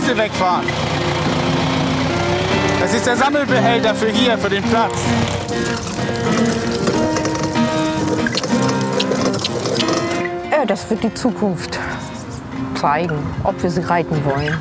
Wiese wegfahren. Das ist der Sammelbehälter für hier, für den Platz. Ja, das wird die Zukunft zeigen, ob wir sie reiten wollen.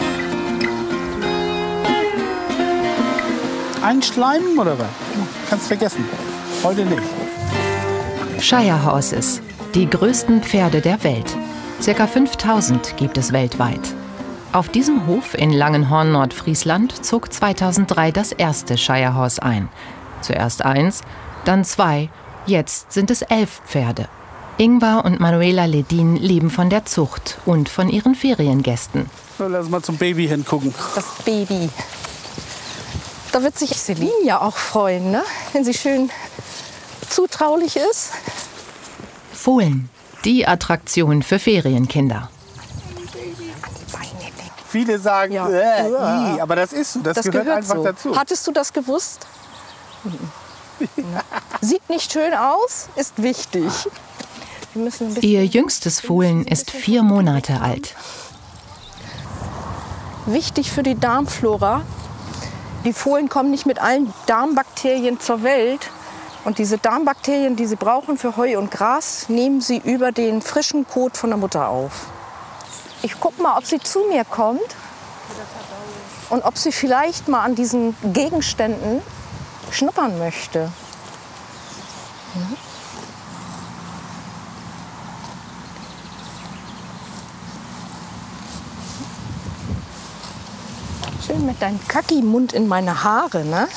Einschleimen oder was? Kannst vergessen. Heute nicht. Shire Horses, die größten Pferde der Welt. Circa 5000 gibt es weltweit. Auf diesem Hof in Langenhorn, Nordfriesland, zog 2003 das erste Shire Horse ein. Zuerst 1, dann 2, jetzt sind es 11 Pferde. Ingvar und Manuela Ledin leben von der Zucht und von ihren Feriengästen. So, lass mal zum Baby hingucken. Das Baby. Da wird sich Celine ja auch freuen, ne? Wenn sie schön zutraulich ist. Fohlen, die Attraktion für Ferienkinder. Viele sagen, Ja. aber das ist so, das gehört einfach so dazu. Hattest du das gewusst? Sieht nicht schön aus, ist wichtig. Wir müssen ein bisschen Ihr jüngstes Fohlen ist 4 Monate alt. wichtig für die Darmflora. Die Fohlen kommen nicht mit allen Darmbakterien zur Welt. Und diese Darmbakterien, die sie brauchen für Heu und Gras, nehmen sie über den frischen Kot von der Mutter auf. Ich gucke mal, ob sie zu mir kommt und ob sie vielleicht mal an diesen Gegenständen schnuppern möchte. Schön mit deinem Kacki-Mund in meine Haare, ne?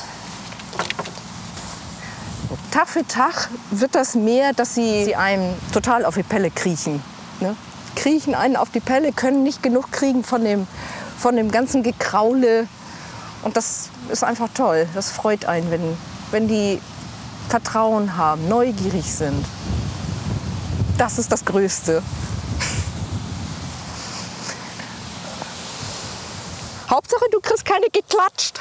Tag für Tag wird das mehr, dass sie einem total auf die Pelle kriechen. Ne? Kriechen einen auf die Pelle, können nicht genug kriegen von dem ganzen Gekraule. Und das ist einfach toll. Das freut einen, wenn die Vertrauen haben, neugierig sind. Das ist das Größte. Hauptsache, du kriegst keine geklatscht.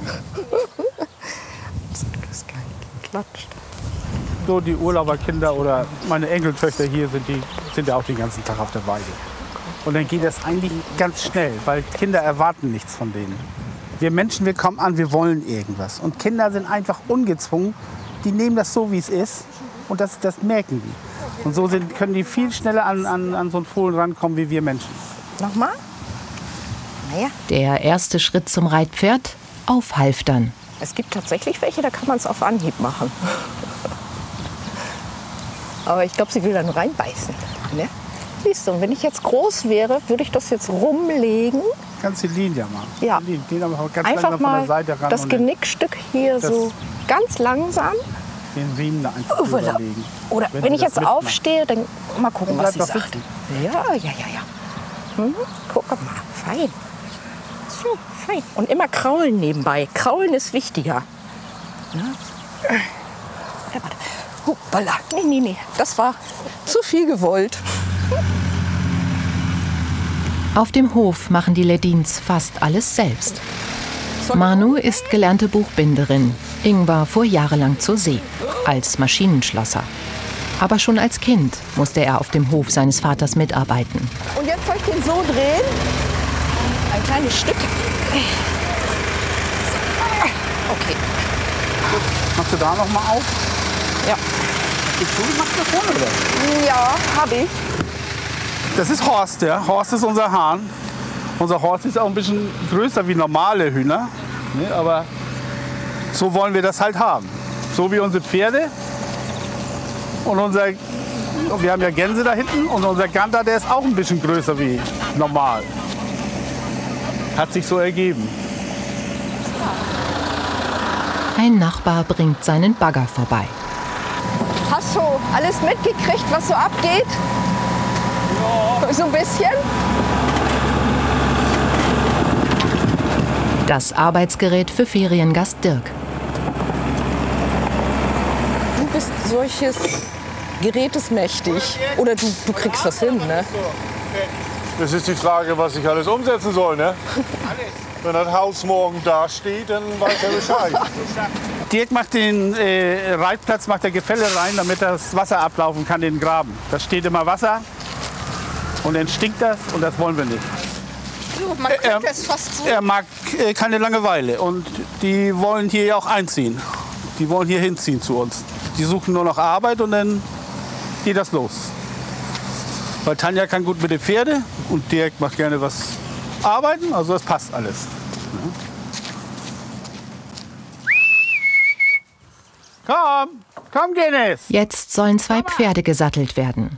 Du kriegst keine geklatscht. So die Urlauberkinder oder meine Enkeltöchter hier sind ja auch den ganzen Tag auf der Weide. Und dann geht das eigentlich ganz schnell, weil Kinder erwarten nichts von denen. Wir Menschen, wir kommen an, wir wollen irgendwas. Und Kinder sind einfach ungezwungen. Die nehmen das so, wie es ist. Und das merken die. Und so können die viel schneller an so ein Fohlen rankommen, wie wir Menschen. Nochmal? Naja. Der erste Schritt zum Reitpferd: Aufhalftern. Es gibt tatsächlich welche, da kann man es auf Anhieb machen. Aber ich glaube, sie will da nur reinbeißen. Ne? Siehst du, und wenn ich jetzt groß wäre, würde ich das jetzt rumlegen. Kannst die Linie machen. Ja. Den aber ganz Einfach langsam von der mal Seite ran das und Genickstück hier das- so ganz langsam. den Riemen da einfach Oh, voilà. überlegen. Oder wenn sie ich das jetzt mitmachen. aufstehe, dann mal gucken, Dann was sie bleib doch sagt. sitzen. Ja. Guck mal, fein. So, fein. Und immer kraulen nebenbei. Kraulen ist wichtiger. Na? Ja, warte. Hoppala. Nee. Das war zu viel gewollt. Auf dem Hof machen die Ledins fast alles selbst. Manu ist gelernte Buchbinderin. Ingvar fuhr jahrelang zur See als Maschinenschlosser. Aber schon als Kind musste er auf dem Hof seines Vaters mitarbeiten. Und jetzt soll ich den so drehen. Ein kleines Stück. Okay. Machst du da noch mal auf? Ja. Hast du zugemacht da vorne, oder? Ja, habe ich. Das ist Horst, ja. Horst ist unser Hahn. Unser Horst ist auch ein bisschen größer wie normale Hühner. Ne? Aber so wollen wir das halt haben. So wie unsere Pferde. Und wir haben ja Gänse da hinten. Und unser Ganter, der ist auch ein bisschen größer wie normal. Hat sich so ergeben. Ein Nachbar bringt seinen Bagger vorbei. Hast du alles mitgekriegt, was so abgeht? Ja. So ein bisschen? Das Arbeitsgerät für Feriengast Dirk. Du bist solches Gerätes mächtig. Oder du kriegst das hin, ne? Das ist die Frage, was ich alles umsetzen soll, ne? Wenn das Haus morgen da steht, dann weiß er Bescheid. Dirk macht den Reitplatz, macht der Gefälle rein, damit das Wasser ablaufen kann, den Graben. Da steht immer Wasser und dann stinkt das und das wollen wir nicht. So, man könnte es fast so. Er mag keine Langeweile und die wollen hier ja auch einziehen. Die wollen hier hinziehen zu uns. Die suchen nur noch Arbeit und dann geht das los. Weil Tanja kann gut mit den Pferden und Dirk macht gerne was arbeiten, also das passt alles. Ja. Komm, Guinness! Jetzt sollen 2 Pferde gesattelt werden.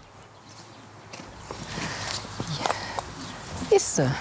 Ist sie.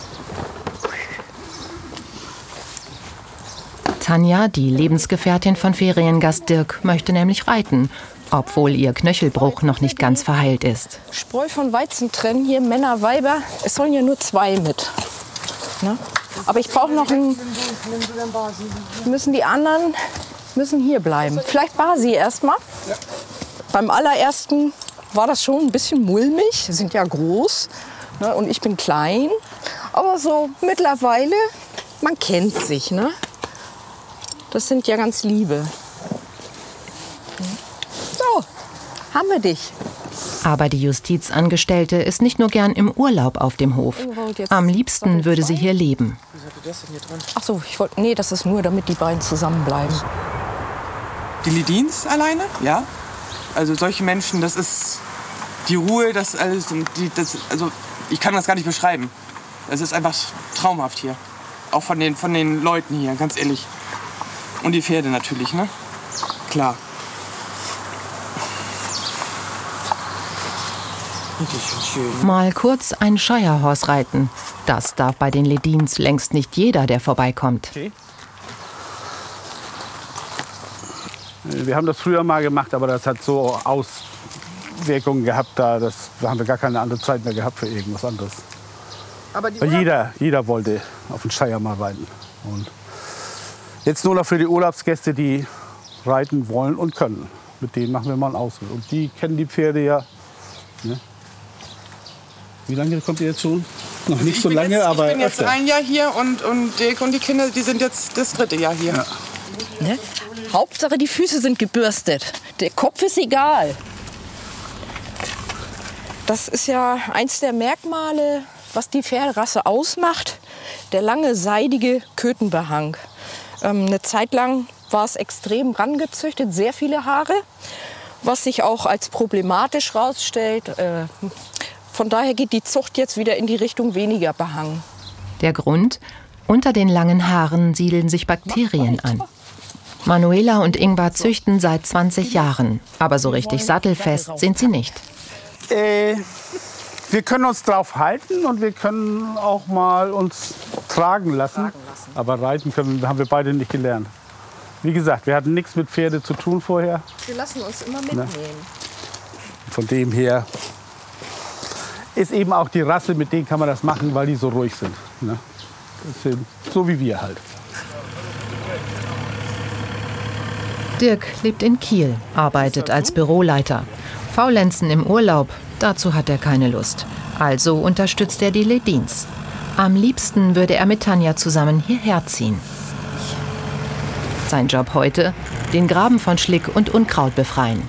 Tanja, die Lebensgefährtin von Feriengast Dirk, möchte nämlich reiten, obwohl ihr Knöchelbruch noch nicht ganz verheilt ist. Spreu von Weizen trennen, hier Männer, Weiber. Es sollen ja nur 2 mit. Ne? Aber ich brauche noch einen. Müssen die anderen hier bleiben. Vielleicht Basi erstmal. Ja. Beim allerersten war das schon ein bisschen mulmig. Sie sind ja groß, ne? Und ich bin klein. Aber so mittlerweile, man kennt sich. Ne? Das sind ja ganz liebe. So, haben wir dich. Aber die Justizangestellte ist nicht nur gern im Urlaub auf dem Hof. Am liebsten würde sie hier leben. Ach so, nee, das ist nur, damit die beiden zusammenbleiben. Die Ledins alleine? Ja. Also solche Menschen, das ist die Ruhe, das alles. Also ich kann das gar nicht beschreiben. Es ist einfach traumhaft hier. Auch von den Leuten hier, ganz ehrlich. Und die Pferde natürlich, ne? Klar. Mal kurz ein Shire Horse reiten. Das darf bei den Ledins längst nicht jeder, der vorbeikommt. Okay. Wir haben das früher mal gemacht, aber das hat so Auswirkungen gehabt, da haben wir gar keine andere Zeit mehr gehabt für irgendwas anderes. Aber Weil jeder wollte auf den Shire mal reiten. Und jetzt nur noch für die Urlaubsgäste, die reiten wollen und können. Mit denen machen wir mal einen Ausflug. Und die kennen die Pferde ja. Ne? Wie lange kommt ihr jetzt schon? Noch nicht so lange, aber ich bin jetzt öfter. ein Jahr hier und Dirk und die Kinder, die sind jetzt das 3. Jahr hier. Ja. Ne? Hauptsache, die Füße sind gebürstet. Der Kopf ist egal. Das ist ja eins der Merkmale, was die Pferderasse ausmacht. Der lange, seidige Kötenbehang. Eine Zeit lang war es extrem rangezüchtet, sehr viele Haare, was sich auch als problematisch herausstellt. Von daher geht die Zucht jetzt wieder in die Richtung weniger Behang. Der Grund? Unter den langen Haaren siedeln sich Bakterien an. Manuela und Ingvar züchten seit 20 Jahren, aber so richtig sattelfest sind sie nicht. Wir können uns drauf halten und wir können auch mal uns tragen lassen. Aber reiten haben wir beide nicht gelernt. Wie gesagt, wir hatten nichts mit Pferde zu tun vorher. Wir lassen uns immer mitnehmen. Von dem her ist eben auch die Rasse, mit denen kann man das machen, weil die so ruhig sind. Ne? Das sind so wie wir halt. Dirk lebt in Kiel, arbeitet als Büroleiter. Faulenzen im Urlaub, dazu hat er keine Lust. Also unterstützt er die Ledins. Am liebsten würde er mit Tanja zusammen hierher ziehen. Sein Job heute? Den Graben von Schlick und Unkraut befreien.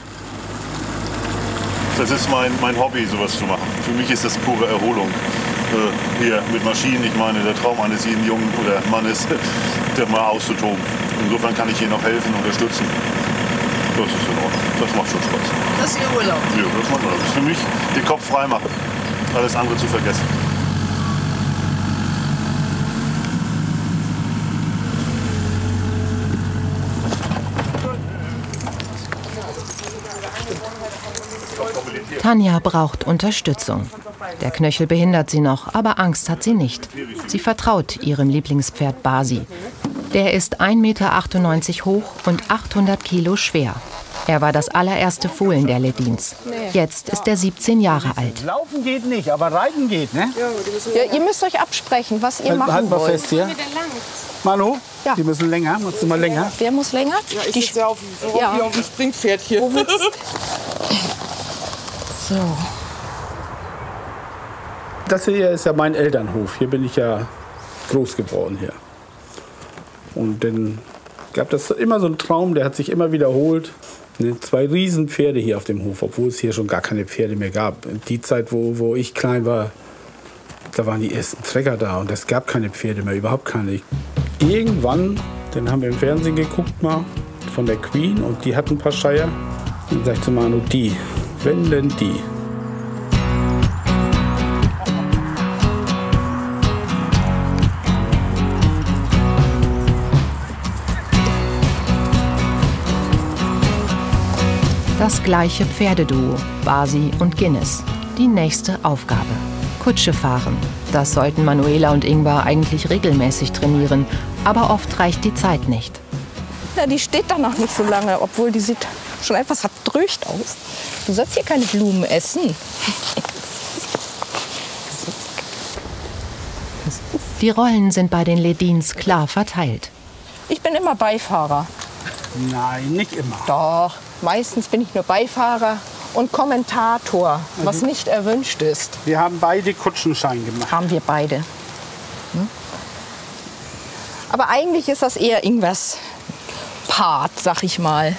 Das ist mein Hobby, sowas zu machen. Für mich ist das pure Erholung. Hier mit Maschinen, ich meine, der Traum eines jeden Jungen oder Mannes, der mal auszutoben. Insofern kann ich hier noch helfen, unterstützen. Das ist in Ordnung. Das macht schon Spaß. Das ist Ihr Urlaub? Ja, das macht Spaß. Das ist für mich den Kopf frei machen. Alles andere zu vergessen. Tanja braucht Unterstützung. Der Knöchel behindert sie noch, aber Angst hat sie nicht. Sie vertraut ihrem Lieblingspferd Basi. Der ist 1,98 Meter hoch und 800 Kilo schwer. Er war das allererste Fohlen der Ledins. Jetzt ist er 17 Jahre alt. Laufen geht nicht, aber reiten geht, ne? Ja, ihr müsst euch absprechen, was ihr machen Halt mal wollt. fest hier. Manu, Ja. die müssen länger. Machst du mal länger? Wer muss länger? Ja, ich sitze ja auf dem Springpferd hier. So. Das hier ist ja mein Elternhof. Hier bin ich ja groß geworden hier. Und dann gab das immer so einen Traum, der hat sich immer wiederholt. 2 Riesenpferde hier auf dem Hof, obwohl es hier schon gar keine Pferde mehr gab. Die Zeit, wo ich klein war, Da waren die ersten Trecker da und es gab keine Pferde mehr, überhaupt keine. Irgendwann, dann haben wir im Fernsehen geguckt mal, von der Queen und die hatten ein paar Shire. Und dann sagte Manu, die, wenn denn die. Das gleiche Pferdeduo, Basi und Guinness. Die nächste Aufgabe. Kutsche fahren. Das sollten Manuela und Ingvar eigentlich regelmäßig trainieren. Aber oft reicht die Zeit nicht. Ja, die steht da noch nicht so lange, obwohl die sieht schon etwas verdröcht aus. Du sollst hier keine Blumen essen. Die Rollen sind bei den Ledins klar verteilt. Ich bin immer Beifahrer. Nein, nicht immer. Doch, meistens bin ich nur Beifahrer und Kommentator, was nicht erwünscht ist. Wir haben beide Kutschenschein gemacht. Haben wir beide. Aber eigentlich ist das eher Ingvars Part, sag ich mal.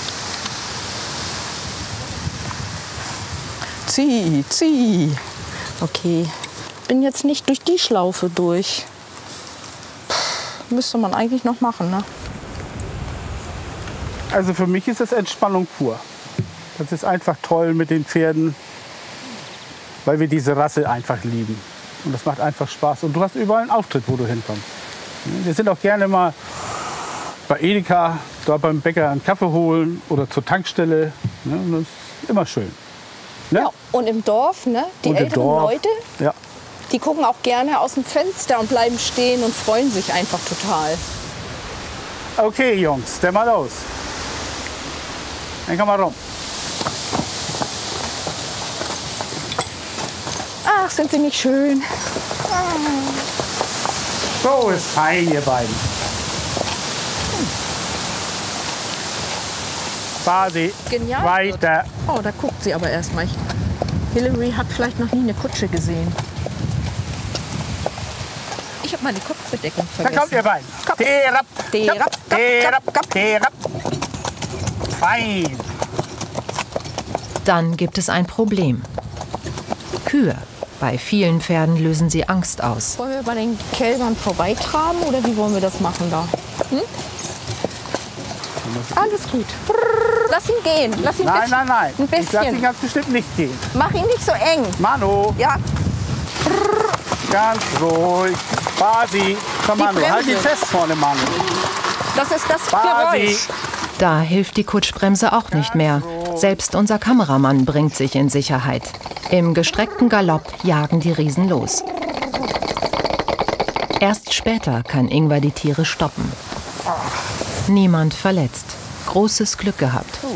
Zieh. Okay, bin jetzt nicht durch die Schlaufe durch. Müsste man eigentlich noch machen, ne? Also für mich ist das Entspannung pur. Das ist einfach toll mit den Pferden, weil wir diese Rasse einfach lieben. Und das macht einfach Spaß. Und du hast überall einen Auftritt, wo du hinkommst. Wir sind auch gerne mal bei Edeka, da beim Bäcker einen Kaffee holen oder zur Tankstelle. Und das ist immer schön. Ne? Ja, und im Dorf, ne? Die Und im älteren Dorf. Leute, Ja. die gucken auch gerne aus dem Fenster und bleiben stehen und freuen sich einfach total. Okay, Jungs, dann mal los. Dann komm mal rum. Ach, sind sie nicht schön? So ist fein, ihr beiden. Basi, Genial. weiter. Oh, da guckt sie aber erst mal. Hillary hat vielleicht noch nie eine Kutsche gesehen. Ich habe meine Kopfbedeckung Da vergessen. kommt ihr beiden. Komm. Terab, Terab, terab, terab. Fein. Dann gibt es ein Problem. Kühe. Bei vielen Pferden lösen sie Angst aus. Wollen wir bei den Kälbern vorbeitraben oder wie wollen wir das machen da? Alles gut. Lass ihn gehen. Lass ihn Nein, nein, nein. Ein Ich lasse bisschen. ihn ganz bestimmt nicht gehen. Mach ihn nicht so eng. Manu, Ja, ganz ruhig. Basi, komm Die Manu, halt ihn Bremse. fest vorne, Manu. das ist das Basi. Geräusch. Da hilft die Kutschbremse auch nicht mehr. Selbst unser Kameramann bringt sich in Sicherheit. Im gestreckten Galopp jagen die Riesen los. Erst später kann Ingvar die Tiere stoppen. Niemand verletzt. Großes Glück gehabt. So,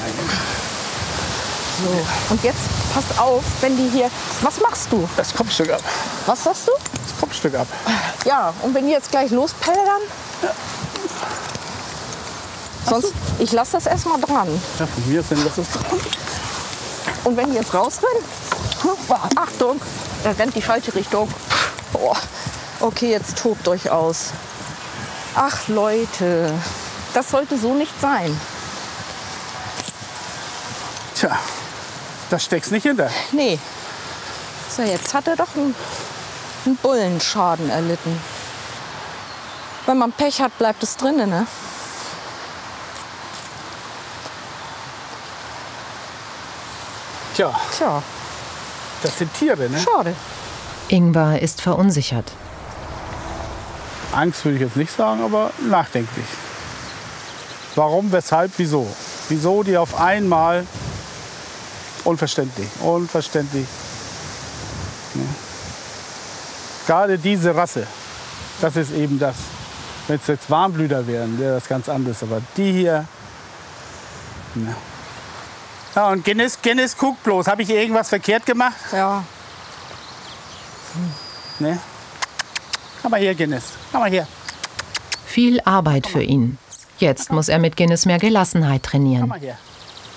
und jetzt pass auf, wenn die hier... Was machst du? Das Kopfstück ab. Was sagst du? Das Kopfstück ab. Ja, und wenn die jetzt gleich lospeldern? Sonst, ich lasse das erstmal dran. Ja, von mir sind das ist. Und wenn die jetzt rausrennen? Achtung, er rennt die falsche Richtung. Oh. Okay, jetzt tobt euch aus. Ach Leute, das sollte so nicht sein. Tja, das steckst nicht hinter. Nee. So, jetzt hat er doch einen Bullenschaden erlitten. Wenn man Pech hat, bleibt es drinnen, ne? Tja, Tja, das sind Tiere, ne? schade. Ingvar ist verunsichert. Angst würde ich jetzt nicht sagen, aber nachdenklich. Warum, weshalb, wieso? Wieso die auf einmal? Unverständlich, unverständlich. Ja. Gerade diese Rasse, das ist eben das. Wenn es jetzt Warmblüter wären, wäre das ganz anders. Aber die hier, ja. Ja, und Guinness, guck bloß, habe ich irgendwas verkehrt gemacht? Ja, Ne? Komm mal hier, Guinness, komm mal hier. Viel Arbeit für ihn. Jetzt muss er mit Guinness mehr Gelassenheit Komm trainieren. mal hier.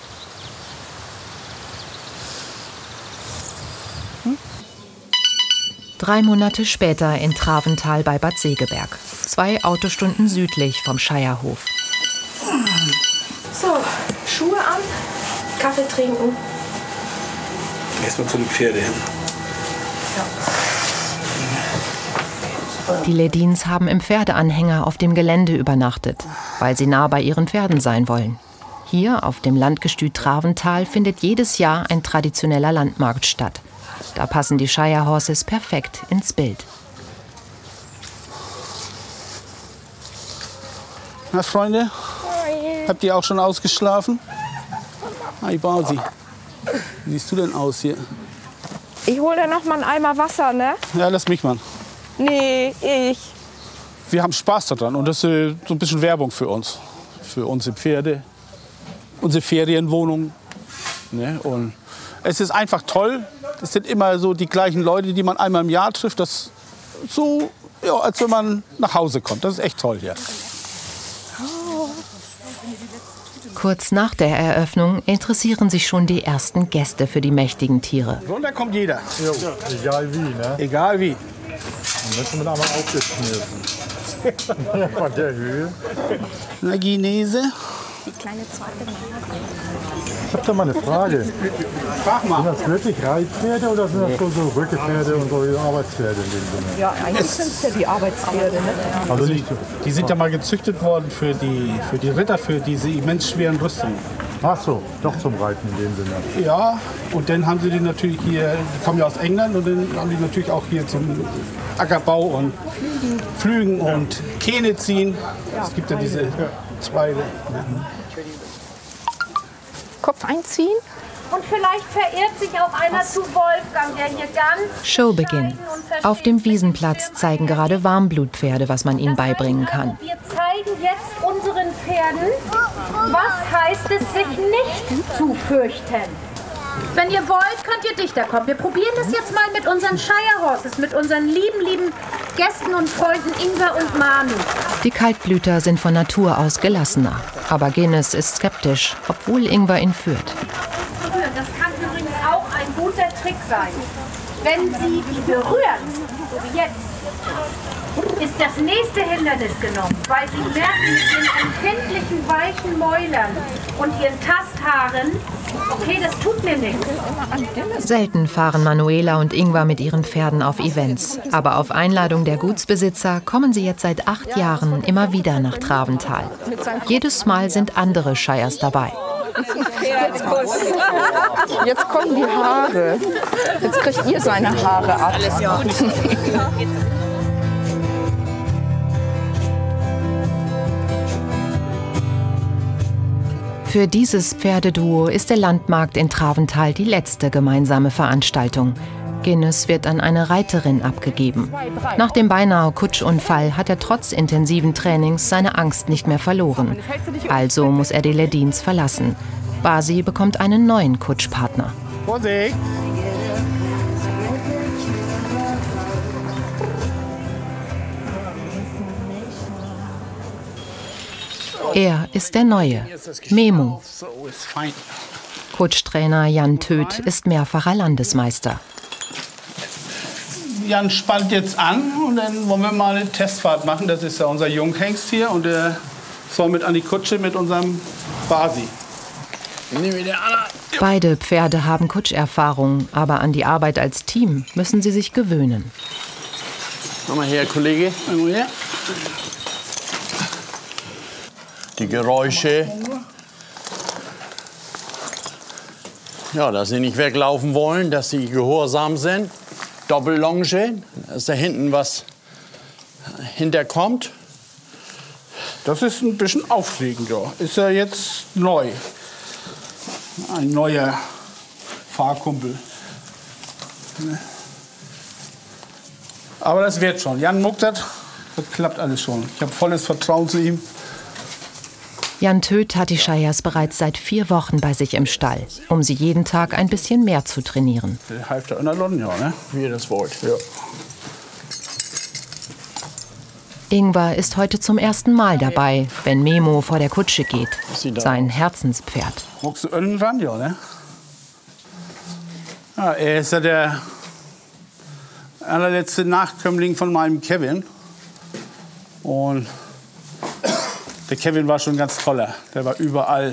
3 Monate später in Travental bei Bad Segeberg. 2 Autostunden südlich vom Scheierhof. so, Schuhe an, Kaffee trinken. Erstmal zu den Pferden hin. Die Ledins haben im Pferdeanhänger auf dem Gelände übernachtet, weil sie nah bei ihren Pferden sein wollen. Hier auf dem Landgestüt Travental findet jedes Jahr ein traditioneller Landmarkt statt. Da passen die Shire Horses perfekt ins Bild. Na Freunde, habt ihr auch schon ausgeschlafen? Hi Basi, wie siehst du denn aus hier? Ich hole dir noch mal einen Eimer Wasser, ne? Ja, lass mich mal. Nee, ich. Wir haben Spaß daran und das ist so ein bisschen Werbung für uns. Für unsere Pferde, unsere Ferienwohnung. Ne? Und es ist einfach toll. Es sind immer so die gleichen Leute, die man einmal im Jahr trifft. Das ist so, ja, als wenn man nach Hause kommt. Das ist echt toll hier. Kurz nach der Eröffnung interessieren sich schon die ersten Gäste für die mächtigen Tiere. Runter kommt jeder. Jo, egal wie, ne? Egal wie. Dann wird man einmal aufgeschmissen. Von der Höhe. Na, Chinese. Die kleine zweite. Ich habe da mal eine Frage. Frag Sind mal. das wirklich Reitpferde oder sind das so Rückepferde und so Arbeitspferde in dem Sinne? Ja, eigentlich sind es ja die Arbeitspferde, ne? Also nicht. Die sind ja mal gezüchtet worden für die Ritter, für diese immens schweren Rüstungen. Ach so, doch zum Reiten in dem Sinne. Ja, und dann haben sie die natürlich hier, die kommen ja aus England, und dann haben die natürlich auch hier zum Ackerbau und Pflügen und Kähne ziehen. Es gibt ja diese Zweige. Kopf einziehen. Und vielleicht verirrt sich auch einer zu Wolfgang, der hier ganz... Showbeginn. Auf dem Wiesenplatz zeigen gerade Warmblutpferde, was man ihnen beibringen kann. Wir zeigen jetzt unseren Pferden, was heißt es, sich nicht zu fürchten. Wenn ihr wollt, könnt ihr dichter kommen. Wir probieren das jetzt mal mit unseren Shire Horses, mit unseren lieben Gästen und Freunden Ingwer und Manu. Die Kaltblüter sind von Natur aus gelassener. Aber Guinness ist skeptisch, obwohl Ingwer ihn führt. Das kann übrigens auch ein guter Trick sein. Wenn Sie die berühren, so wie jetzt, ist das nächste Hindernis genommen, weil Sie merken mit Ihren empfindlichen, weichen Mäulern und Ihren Tasthaaren, okay, das tut mir nichts. Selten fahren Manuela und Ingwer mit ihren Pferden auf Events. Aber auf Einladung der Gutsbesitzer kommen sie jetzt seit 8 Jahren immer wieder nach Travental. Jedes Mal sind andere Shires dabei. Jetzt kommen die Haare. Jetzt kriegt ihr seine Haare ab. Alles gut. Für dieses Pferdeduo ist der Landmarkt in Travental die letzte gemeinsame Veranstaltung. Guinness wird an eine Reiterin abgegeben. Nach dem beinahe Kutschunfall hat er trotz intensiven Trainings seine Angst nicht mehr verloren. Also muss er die Ledins verlassen. Basi bekommt einen neuen Kutschpartner. Vorsicht! Er ist der Neue, Memo. So ist fein. Kutschtrainer Jan Töth ist mehrfacher Landesmeister. Jan spannt jetzt an und dann wollen wir mal eine Testfahrt machen. Das ist ja unser Junghengst hier und der soll mit an die Kutsche mit unserem Basi. Beide Pferde haben Kutscherfahrung, aber an die Arbeit als Team müssen sie sich gewöhnen. Komm mal her, Kollege. Ja. Die Geräusche. Ja, dass sie nicht weglaufen wollen, dass sie gehorsam sind. Doppellonge, dass da hinten was hinterkommt. Das ist ein bisschen aufregend, ja. Ist ja jetzt neu. Ein neuer Fahrkumpel. Aber das wird schon. Jan Muckert, das klappt alles schon. Ich habe volles Vertrauen zu ihm. Jan Töth hat die Shires bereits seit 4 Wochen bei sich im Stall, um sie jeden Tag ein bisschen mehr zu trainieren. Der half da in der London, ja, ne? Wie ihr das wollt. Ja. Ingwer ist heute zum ersten Mal dabei, wenn Memo vor der Kutsche geht. Sein Herzenspferd. Muckst du innen ran, ja, ne? Ja, er ist ja der allerletzte Nachkömmling von meinem Kevin. Und der Kevin war schon ganz toller. Der war überall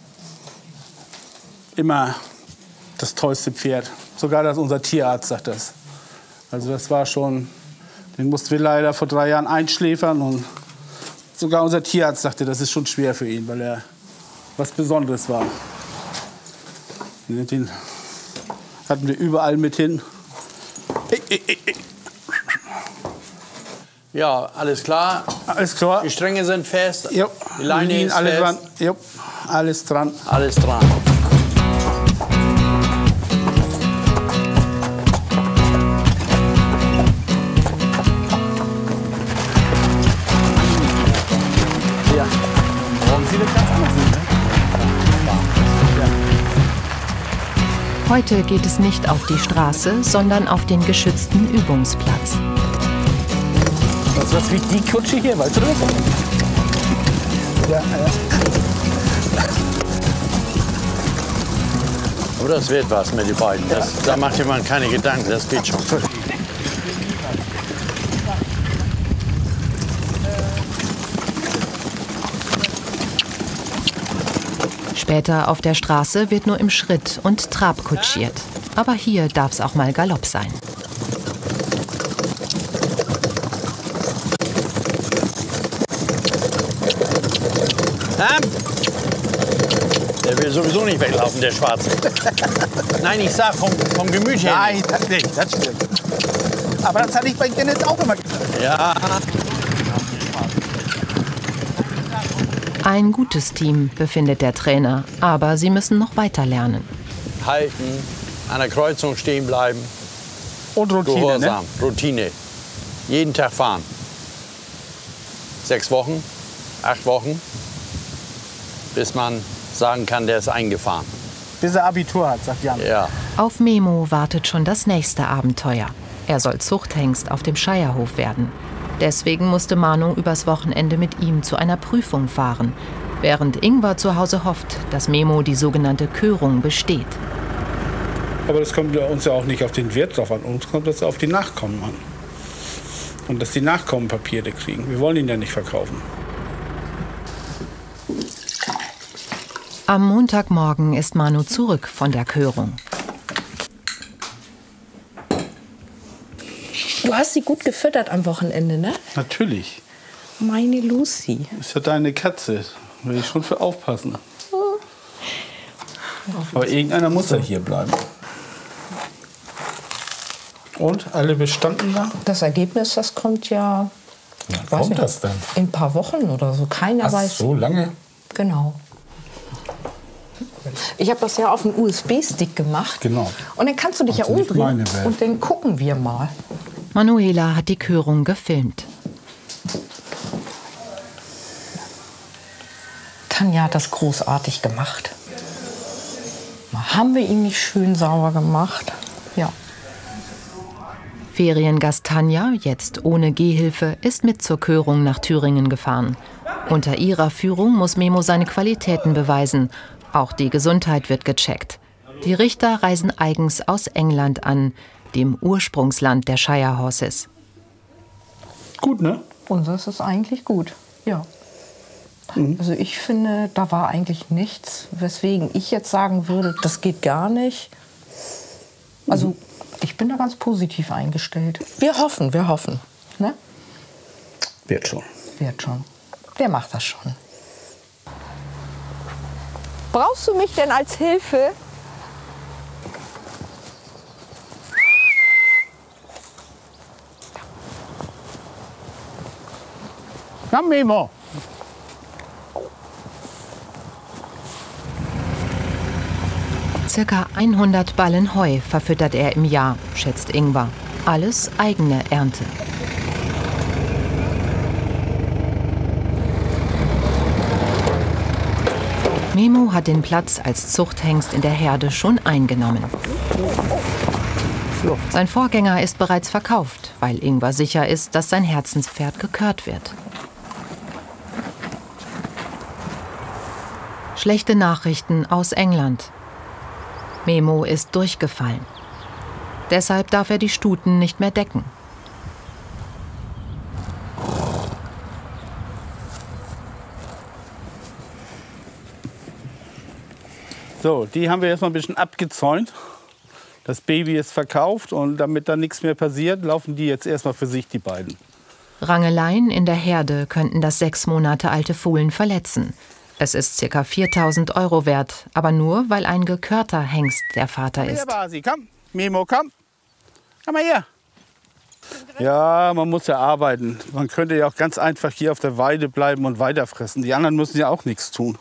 immer das tollste Pferd. Sogar unser Tierarzt sagt das. Also das war schon Den mussten wir leider vor 3 Jahren einschläfern. Und sogar unser Tierarzt sagte, das ist schon schwer für ihn, weil er was Besonderes war. Den hatten wir überall mit hin. Ja, alles klar. Alles klar. Die Stränge sind fest. Jo. Die Leine ist alles fest. dran. Jo. Alles dran. Alles dran. Ja. Morgen sieht es ganz anders aus, ne? Heute geht es nicht auf die Straße, sondern auf den geschützten Übungsplatz. Was wie die Kutsche hier, weißt du das? Ja. Aber das wird was mit den beiden. Da macht jemand keine Gedanken, das geht schon. Später auf der Straße wird nur im Schritt und Trab kutschiert. Aber hier darf es auch mal Galopp sein. Der will sowieso nicht weglaufen, der Schwarze. Nein, ich sag vom Gemüt her. Nein, das nicht, das stimmt. Aber das hatte ich bei Dennis auch immer gesagt. Ja. Ein gutes Team, befindet der Trainer, aber sie müssen noch weiter lernen. Halten, an der Kreuzung stehen bleiben. Und Routine, Gehorsam, ne? Routine. Jeden Tag fahren. 6 Wochen, 8 Wochen, bis man sagen kann, der ist eingefahren. Bis er Abitur hat, sagt Jan. Ja. Auf Memo wartet schon das nächste Abenteuer. Er soll Zuchthengst auf dem Scheierhof werden. Deswegen musste Manu übers Wochenende mit ihm zu einer Prüfung fahren, während Ingwer zu Hause hofft, dass Memo die sogenannte Körung besteht. Aber das kommt uns ja auch nicht auf den Wert drauf an. Uns kommt das auf die Nachkommen an. Und dass die Nachkommen Papiere kriegen. Wir wollen ihn ja nicht verkaufen. Am Montagmorgen ist Manu zurück von der Körung. Du hast sie gut gefüttert am Wochenende, ne? Natürlich. Meine Lucy. Ist ja deine Katze. Da will ich schon für aufpassen. Aber irgendeiner muss ja hier bleiben. Und? Alle bestanden da? Das Ergebnis, das kommt ja Wann kommt das denn? in ein paar Wochen oder so. Keiner Ach, weiß. so lange? Genau. Ich habe das ja auf einen USB-Stick gemacht. Genau. Und dann kannst du dich ja Also nicht umdrehen. meine Welt. Und dann gucken wir mal. Manuela hat die Körung gefilmt. Tanja hat das großartig gemacht. Haben wir ihn nicht schön sauber gemacht? Ja. Feriengast Tanja, jetzt ohne Gehhilfe, ist mit zur Körung nach Thüringen gefahren. Unter ihrer Führung muss Memo seine Qualitäten beweisen. Auch die Gesundheit wird gecheckt. Die Richter reisen eigens aus England an, dem Ursprungsland der Shire Horses. Gut, ne? Unseres ist eigentlich gut. Ja. Also ich finde, da war eigentlich nichts, weswegen ich jetzt sagen würde, das geht gar nicht. Also ich bin da ganz positiv eingestellt. Wir hoffen. Ne? Wird schon. Wird schon. Der macht das schon. Brauchst du mich denn als Hilfe? Na, Memo. Circa 100 Ballen Heu verfüttert er im Jahr, schätzt Ingwer. Alles eigene Ernte. Memo hat den Platz als Zuchthengst in der Herde schon eingenommen. Sein Vorgänger ist bereits verkauft, weil Ingwer sicher ist, dass sein Herzenspferd gekürt wird. Schlechte Nachrichten aus England. Memo ist durchgefallen. Deshalb darf er die Stuten nicht mehr decken. So, die haben wir jetzt mal ein bisschen abgezäunt. Das Baby ist verkauft und damit dann nichts mehr passiert, laufen die jetzt erstmal für sich, die beiden. Rangeleien in der Herde könnten das 6 Monate alte Fohlen verletzen. Es ist ca. 4.000 € wert, aber nur, weil ein gekörter Hengst der Vater ist. Hier, Basi, komm. Memo, komm. Komm mal her. Ja, man muss ja arbeiten. Man könnte ja auch ganz einfach hier auf der Weide bleiben und weiterfressen. Die anderen müssen ja auch nichts tun.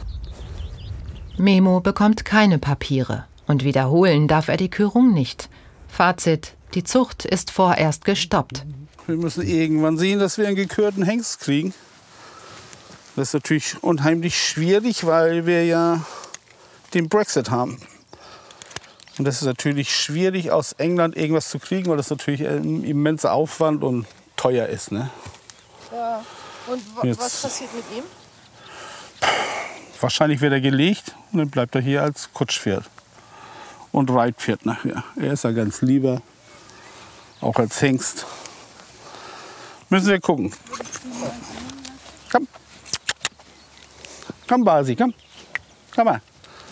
Memo bekommt keine Papiere und wiederholen darf er die Kürung nicht. Fazit: Die Zucht ist vorerst gestoppt. Wir müssen irgendwann sehen, dass wir einen gekürten Hengst kriegen. Das ist natürlich unheimlich schwierig, weil wir ja den Brexit haben. Und das ist natürlich schwierig, aus England irgendwas zu kriegen, weil das natürlich ein immenser Aufwand und teuer ist. Ne? Ja. Und was passiert mit ihm? Wahrscheinlich wird er gelegt und dann bleibt er hier als Kutschpferd und Reitpferd nachher. Er ist ja ganz lieber, auch als Hengst. Müssen wir gucken. Komm. Komm, Basi, komm. Komm mal.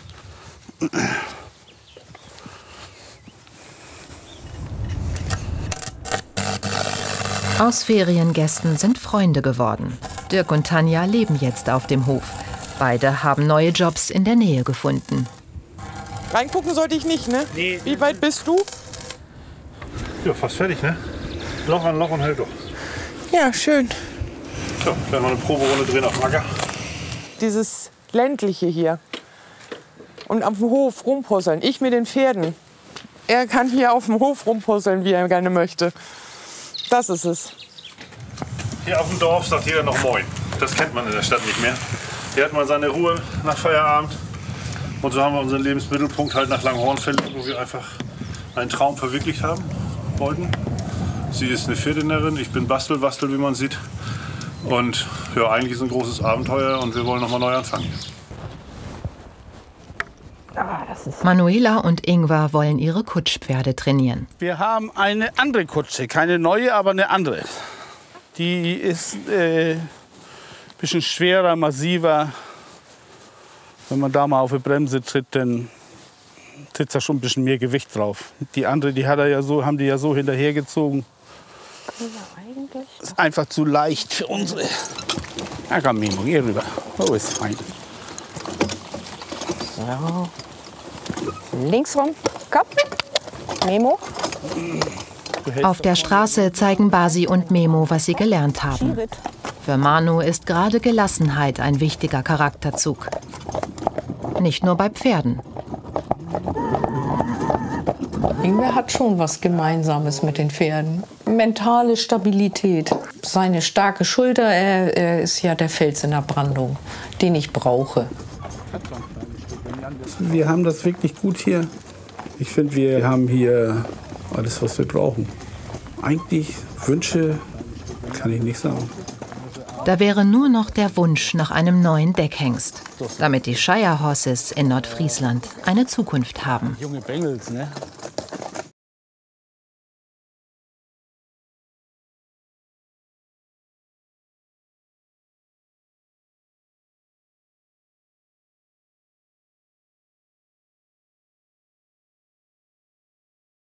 Aus Feriengästen sind Freunde geworden. Dirk und Tanja leben jetzt auf dem Hof. Beide haben neue Jobs in der Nähe gefunden. Reingucken sollte ich nicht, ne? Nee. Wie weit bist du? Ja, fast fertig, ne? Loch an Loch und hält doch. Ja, schön. So, werden wir eine Proberunde drehen auf dem Acker. Dieses ländliche hier. Und am Hof rumpuzzeln. Ich mit den Pferden. Er kann hier auf dem Hof rumpuzzeln, wie er gerne möchte. Das ist es. Hier auf dem Dorf sagt jeder noch Moin. Das kennt man in der Stadt nicht mehr. Hier hat man seine Ruhe nach Feierabend. Und so haben wir unseren Lebensmittelpunkt halt nach Langhorn verlegt, wo wir einfach einen Traum verwirklicht haben wollten. Sie ist eine Pferdenärin, ich bin Bastel, wie man sieht. Und ja, eigentlich ist es ein großes Abenteuer und wir wollen nochmal neu anfangen. Manuela und Ingwer wollen ihre Kutschpferde trainieren. Wir haben eine andere Kutsche, keine neue, aber eine andere. Die ist ein bisschen schwerer, massiver. Wenn man da mal auf die Bremse tritt, dann sitzt da schon ein bisschen mehr Gewicht drauf. Die andere, die haben die ja so hinterhergezogen. Ist einfach zu leicht für unsere. Na komm, Memo, geh rüber. Oh, ist fein. So. Links rum. Komm. Memo. Auf der Straße zeigen Basi und Memo, was sie gelernt haben. Für Manu ist gerade Gelassenheit ein wichtiger Charakterzug. Nicht nur bei Pferden. Ingwer hat schon was Gemeinsames mit den Pferden. Mentale Stabilität. Seine starke Schulter, er ist ja der Fels in der Brandung, den ich brauche. Wir haben das wirklich gut hier. Ich finde, wir haben hier alles, was wir brauchen. Eigentlich Wünsche kann ich nicht sagen. Da wäre nur noch der Wunsch nach einem neuen Deckhengst, damit die Shire Horses in Nordfriesland eine Zukunft haben. Junge Bengels, ne?